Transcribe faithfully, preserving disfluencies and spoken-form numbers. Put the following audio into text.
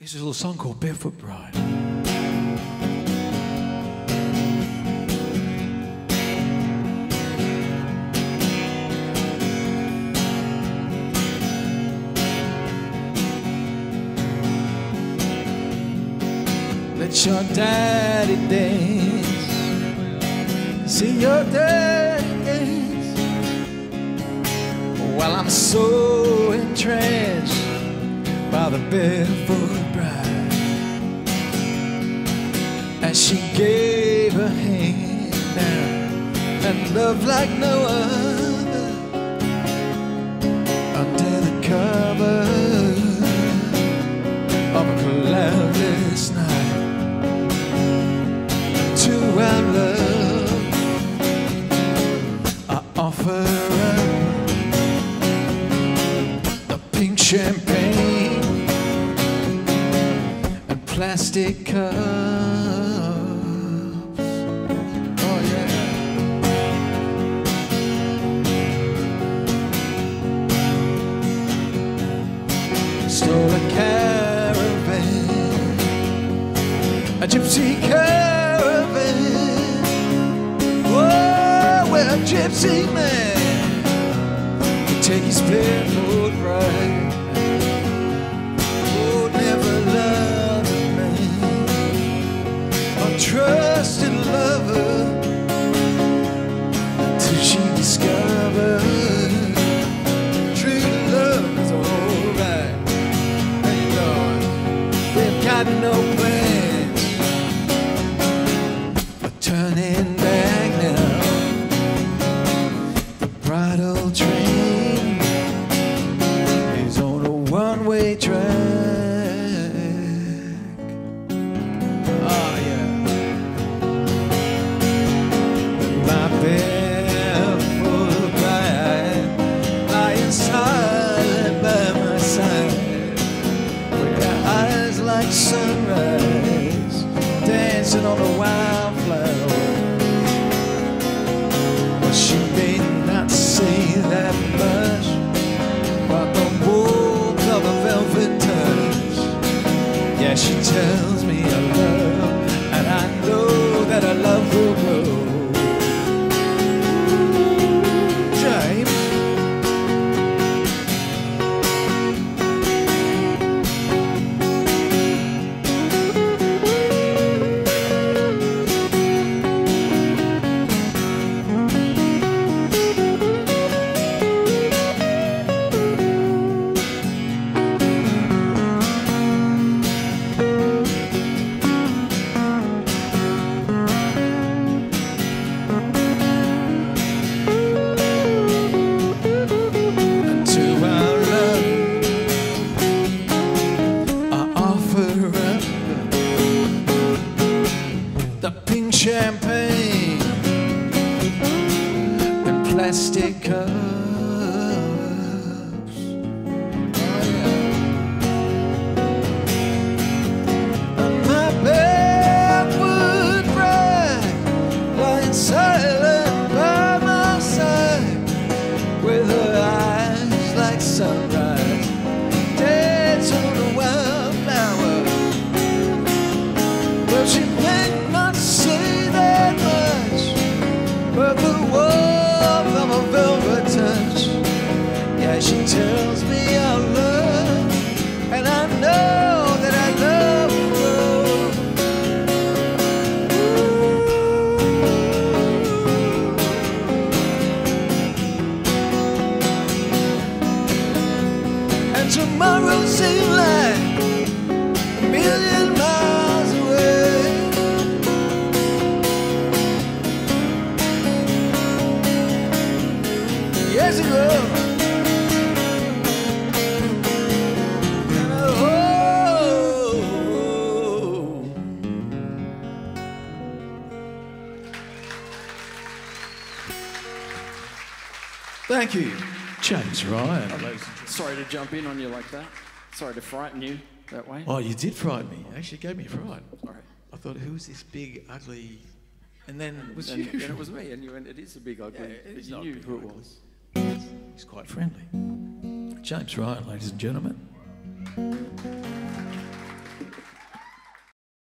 This is a little song called Barefoot Bride. Let your daddy dance. See your daddy dance. While I'm so entranced by the barefoot bride, as she gave her hand down and love like no other under the cover of a cloudless night. To our love I offer up the pink champagne and plastic cups. Oh yeah. Stole a caravan, a gypsy caravan. Oh, where a gypsy man could take his barefoot bride. Oh, never loved a man, a trusted lover, till she discovered true love is alright. Hey Lord, we've got no plans for turning back now. The bridal train is on a one-way track. Oh yeah. My barefoot bride lying silent by my side, with her eyes like sunrise dancing on a wildflower. Well, she may not say that much, but the warmth of a velvet touch, yeah, she tells me I love, and I know that her love will grow. James. Champagne and plastic cups. Oh yeah. And my barefoot bride lying silent by my side, with her eyes like sunrise dancing on a wildflower. Well, she may not say that much, but the warmth of a velvet touch, yeah, she tells me I love, and I know that I love her. And tomorrow seems like a million miles away. Yes, it will. Oh. Thank you, James Ryan. Hello. Sorry to jump in on you like that. Sorry to frighten you that way. Oh, you did frighten me. Actually, gave me a fright. Sorry. I thought, who's this big, ugly? And then it was and, you. and it was me, and you went, it is a big ugly, Yeah, it but is you not knew big who it ugly. was. He's quite friendly. James Ryan, ladies and gentlemen.